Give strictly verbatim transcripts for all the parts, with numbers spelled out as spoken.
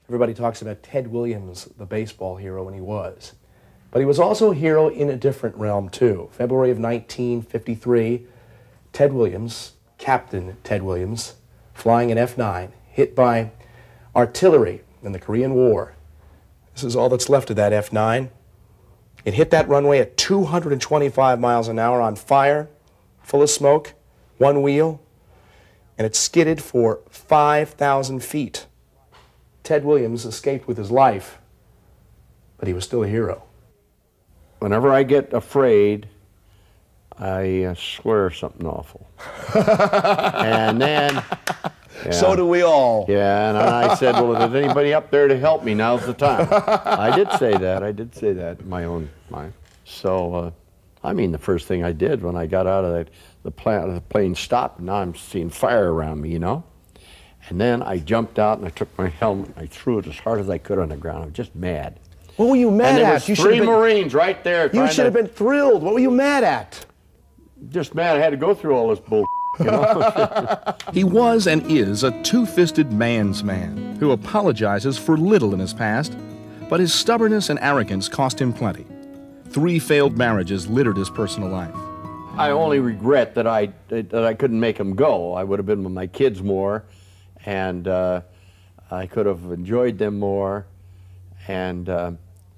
Everybody talks about Ted Williams, the baseball hero, and he was. But he was also a hero in a different realm, too. February of nineteen fifty-three, Ted Williams, Captain Ted Williams, flying an F nine, hit by artillery in the Korean War. This is all that's left of that F nine. It hit that runway at two hundred twenty-five miles an hour, on fire, full of smoke, one wheel, and it skidded for five thousand feet. Ted Williams escaped with his life, but he was still a hero. Whenever I get afraid, I uh, swear something awful. And then... Yeah. So do we all. Yeah, and I said, well, if there's anybody up there to help me, now's the time. I did say that. I did say that in my own mind. So, uh, I mean, the first thing I did when I got out of that, the, plane, the plane stopped, and now I'm seeing fire around me, you know? And then I jumped out, and I took my helmet, and I threw it as hard as I could on the ground. I was just mad. What were you mad and there at? was You three been, Marines right there. You should have been thrilled. What were you mad at? Just mad I had to go through all this bull. You know? He was and is a two-fisted man's man who apologizes for little in his past, but his stubbornness and arrogance cost him plenty. Three failed marriages littered his personal life. I only regret that I that I couldn't make them go. I would have been with my kids more, and uh, I could have enjoyed them more, and uh,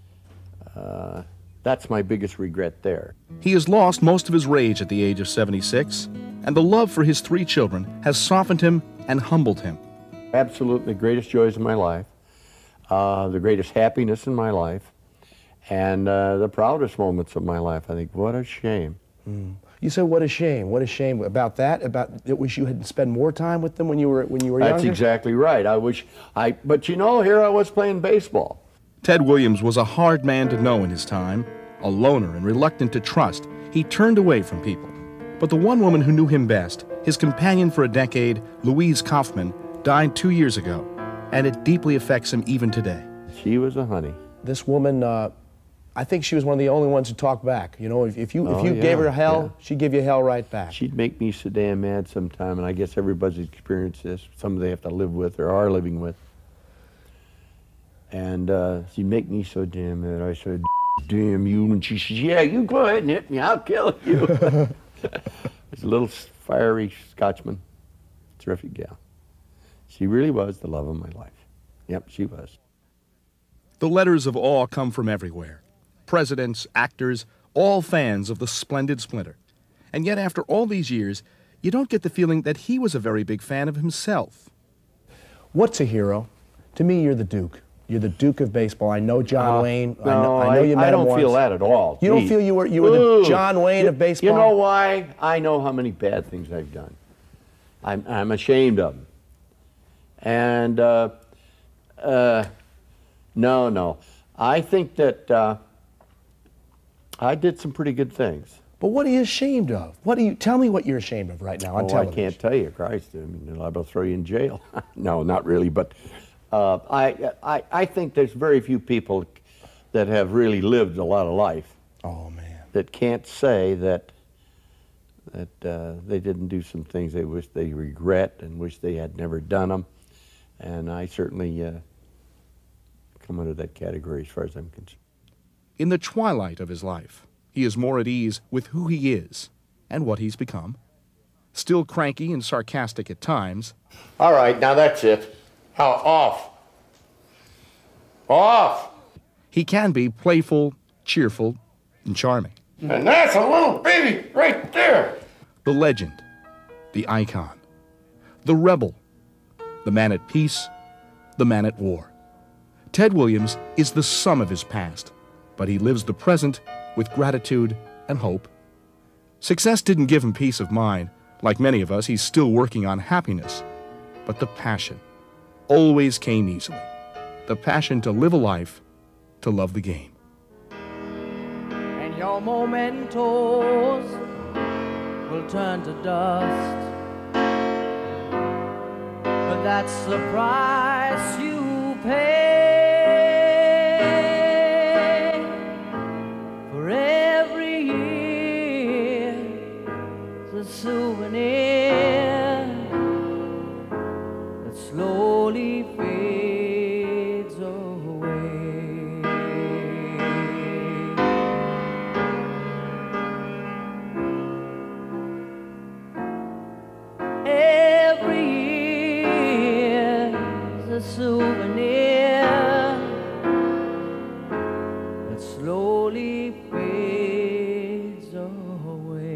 uh, that's my biggest regret there. He has lost most of his rage at the age of seventy-six, and the love for his three children has softened him and humbled him. Absolutely the greatest joys of my life, uh, the greatest happiness in my life, and uh, the proudest moments of my life. I think, what a shame. Mm. You said, what a shame. What a shame about that, about that wish you had spent more time with them when you were, when you were younger? That's exactly right. I wish I, but you know, here I was playing baseball. Ted Williams was a hard man to know in his time. A loner and reluctant to trust, he turned away from people. But the one woman who knew him best, his companion for a decade, Louise Kaufman, died two years ago, and it deeply affects him even today. She was a honey. This woman, uh, I think she was one of the only ones who talked back. You know, if, if you, oh, if you yeah, gave her hell, yeah. she'd give you hell right back. She'd make me so damn mad sometime, and I guess everybody's experienced this. Some they have to live with or are living with. And uh, she'd make me so damn mad. I said, damn you, and she said, yeah, you go ahead and hit me, I'll kill you. It's a little fiery Scotchman, terrific gal. She really was the love of my life. Yep, she was. The letters of awe come from everywhere. Presidents, actors, all fans of the splendid Splinter. And yet after all these years, you don't get the feeling that he was a very big fan of himself. What's a hero? To me, you're the Duke. You're the Duke of baseball. I know John uh, Wayne. No, I know, I know you met I don't him once. feel that at all. You don't Gee. feel you were you were Ooh. the John Wayne you, of baseball? You know why? I know how many bad things I've done. I'm, I'm ashamed of them. And uh, uh, no, no. I think that uh, I did some pretty good things. But what are you ashamed of? What do you tell me what you're ashamed of right now on oh, television? I can't tell you, Christ. I mean, they're liable to throw you in jail. No, not really, but uh, I, I, I think there's very few people that have really lived a lot of life. Oh, man. That can't say that that uh, they didn't do some things they wish they regret and wish they had never done them. And I certainly uh, come under that category as far as I'm concerned. In the twilight of his life, he is more at ease with who he is and what he's become. Still cranky and sarcastic at times. All right, now that's it. How off. Off. He can be playful, cheerful, and charming. And that's a little baby right there. The legend, the icon, the rebel, the man at peace, the man at war. Ted Williams is the sum of his past, but he lives the present with gratitude and hope. Success didn't give him peace of mind. Like many of us, he's still working on happiness. But the passion always came easily. The passion to live a life, to love the game. And your mementos will turn to dust, but that's the price you pay for every year. The souvenir that slowly fades every year is a souvenir that slowly fades away.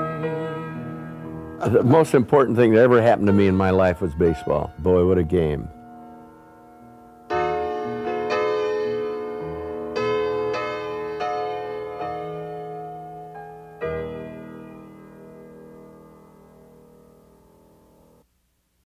The most important thing that ever happened to me in my life was baseball. Boy, what a game.